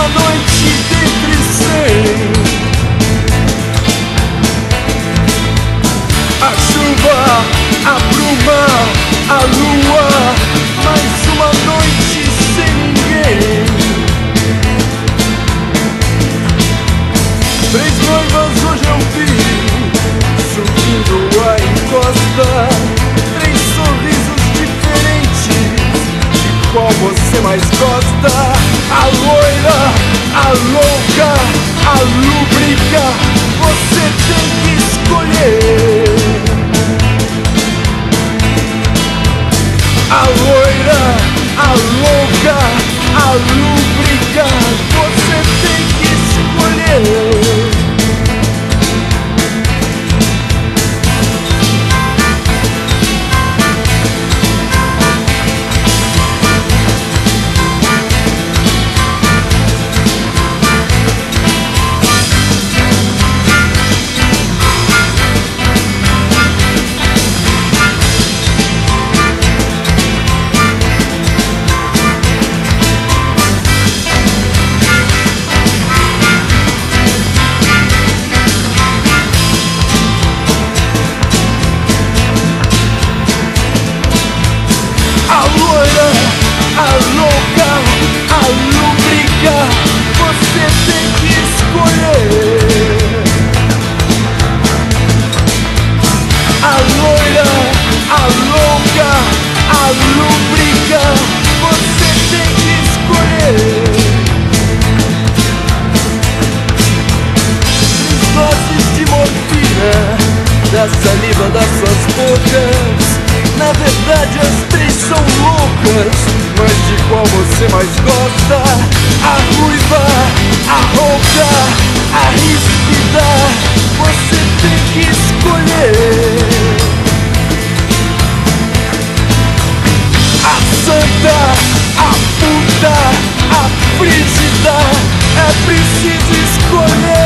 uma noite dentre 100. A chuva, a bruma, a lua, mais uma noite sem ninguém. 3 noivas hoje eu vi, subindo a encosta. 3 sorrisos diferentes, de qual você mais gosta? A loira, a louca, a lúbrica, você tem que escolher. A loira, a louca, a lúbrica, você tem que escolher. Da saliva das suas bocas. Na verdade as 3 são loucas, mas de qual você mais gosta? A ruiva, a rouca, a ríspida, você tem que escolher. A santa, a puta, a frígida, é preciso escolher.